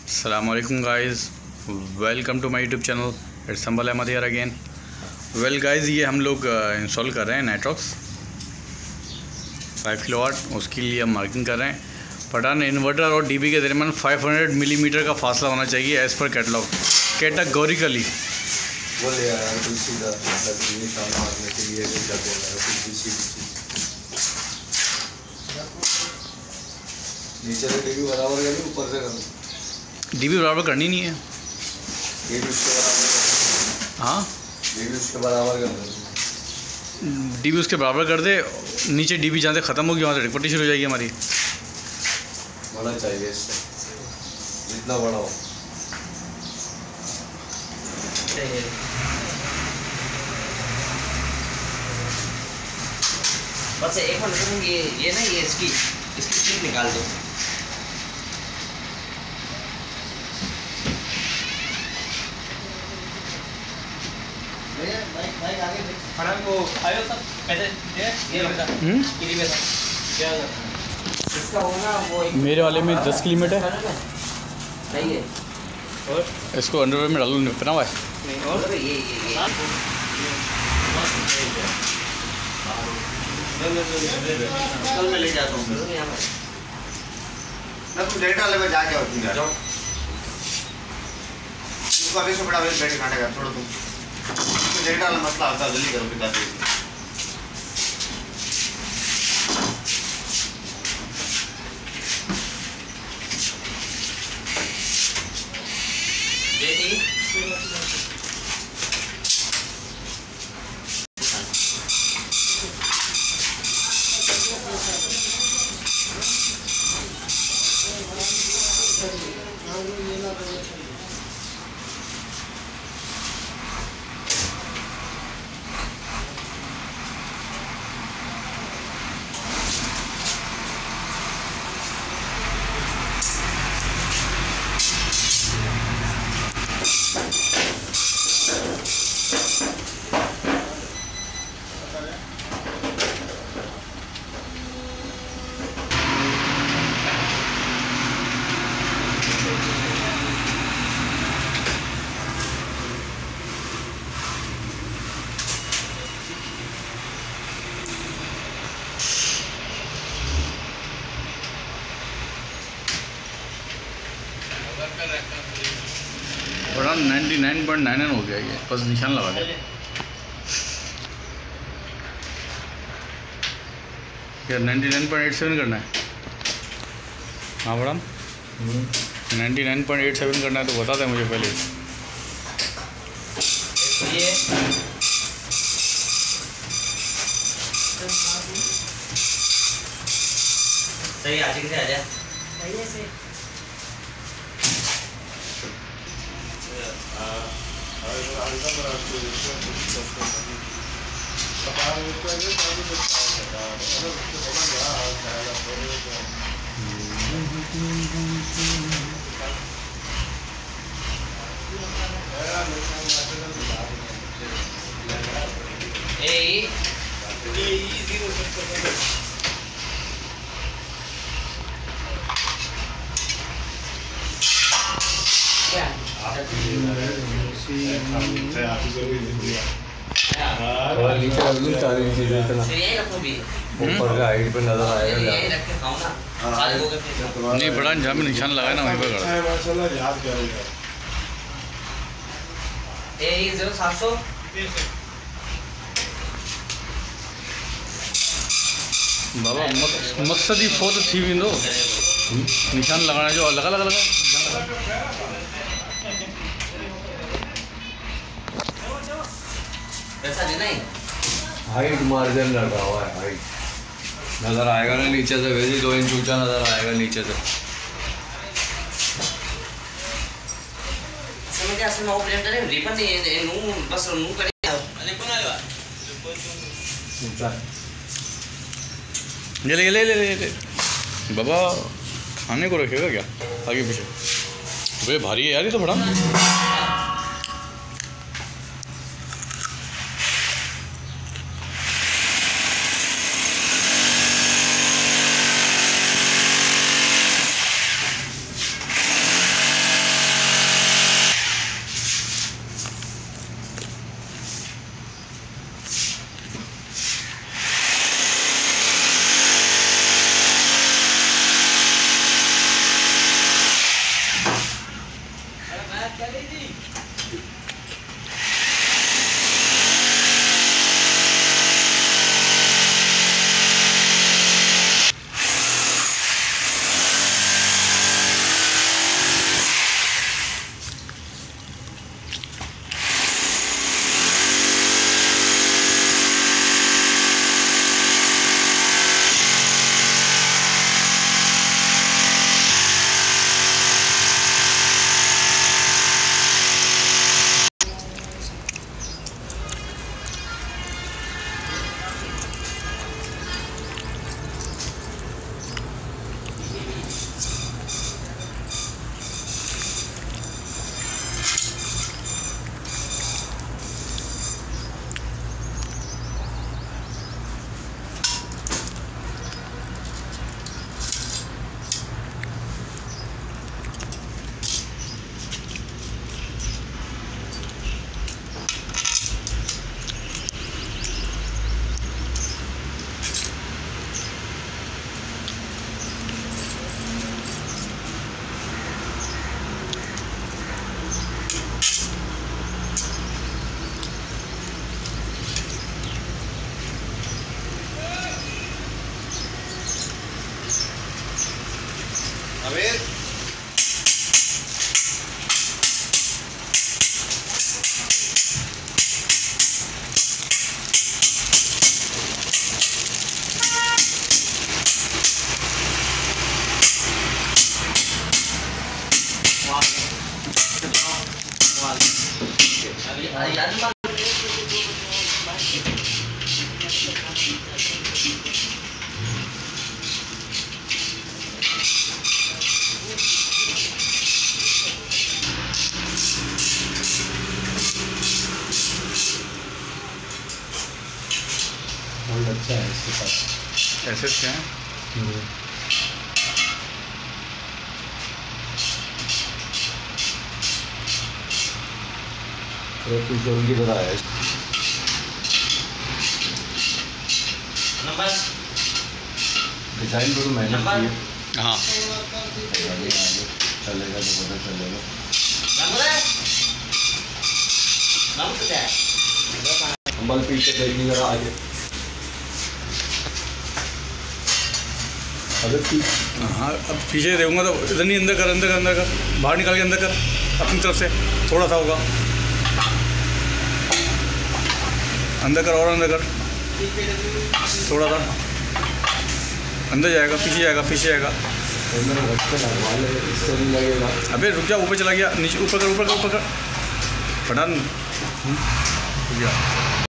Assalamualaikum guys, welcome to my YouTube channel. It's Sumbal Ahmed here again. Well guys, ये हम लोग install कर रहे हैं नाइट्रॉक्स 5 किलोवाट। उसके लिए हम मार्किंग कर रहे हैं। पठान इन्वर्टर और डीबी के दरमियान 500 मिलीमीटर का फासला होना चाहिए एज़ पर कैटलॉग कैटेगोरिकली। नीचे से डीबी बराबर करनी, ऊपर से करनी। डीबी बराबर करनी नहीं है। डीबी उसके बराबर। हाँ, डीबी उसके बराबर कर दे। डीबी उसके बराबर कर दे। नीचे डीबी जहाँ से ख़त्म होगी वहाँ से रिकॉर्डिंग शुरू हो जाएगी हमारी। बड़ा चाहिए इससे, जितना बड़ा हो। बस एक मिनट, ये ना, ये इसकी चीज निकाल दो। मेरे वाले में 10 की लिमिट है। सही है। और इसको अंडरवेयर में डालू, पहना हुआ है। नहीं, और ये कल मैं ले जाता हूँ। ना तुम डेटा वाले में जाके और तुम जाओ। इसको अभी से बड़ा वेट बैठ खाने का छोड़ो तुम। तो डेटा वाला मसला आता है, जल्दी करो पिता जी। बड़ा 99.99 हो गया ये, बस निशान लगा दे। क्या 99.87 करना है? हाँ बड़ा 99.87 करना है तो बता दें मुझे पहले। सही आज से आ जा। ऊपर का हाइट पे नजर आएगा। नहीं बड़ा जहाँ में निशान लगाया ना वहीं पर कर। 700 बाबा मकसद ही फोत थी विंदो निशान लगाना जो लगा लगा लगा। पैसा देना ही। हाइट मार्जिन लगा हुआ है, हाइट नजर आएगा ना नीचे से। वैसे 2 इंच ऊंचा नजर आएगा नीचे से। समझ गया? असल में ऑपरेटर है, रिबन नहीं है, नू बस नू करेगा। अरे कौन आया? ऊंचा ले ले ले ले ले बाबा, खाने को रखेगा क्या आगे पीछे? वे भारी है यार ये तो बड़ा। बहुत अच्छा है इसके साथ। ऐसे क्या है? फ्यूचर की तरह है। नंबर डिजाइन पर तो मेहनत की है। हाँ आगे चलेगा तो पता चलेगा। नंबर है नंबर क्या है बल पीछे करेगी जरा आगे। अगर हाँ, अब पीछे देखूंगा तो इधर नहीं, अंदर कर, अंदर कर, अंदर कर, बाहर निकाल के अंदर कर, अपनी तरफ से थोड़ा सा होगा, अंदर कर और अंदर कर, थोड़ा सा अंदर जाएगा, पीछे जाएगा, पीछे जाएगा। इससे नहीं लगेगा। अबे रुक जा, ऊपर चला गया, नीचे ऊपर कर, ऊपर कर, ऊपर कर, पठान रुक जा।